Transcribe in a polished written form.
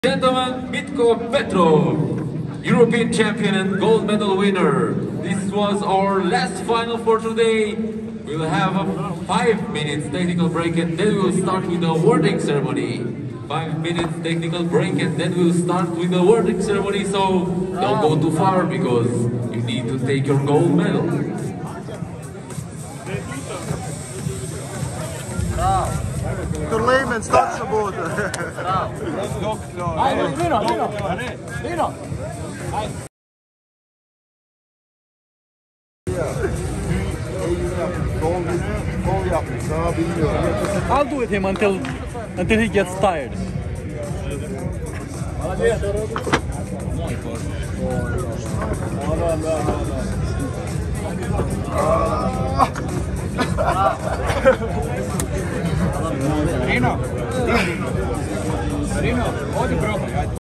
Gentlemen, Mitko Petrov, European champion and gold medal winner. This was our last final for today. We'll have a 5 minutes technical break and then we'll start with the awarding ceremony. 5 minutes technical break and then we'll start with the awarding ceremony. So don't go too far because you need to take your gold medal. Turlejmen, start se bude. Ajde, Vino! I'll do with him until he gets tired. Rino, odi probaj, ajde.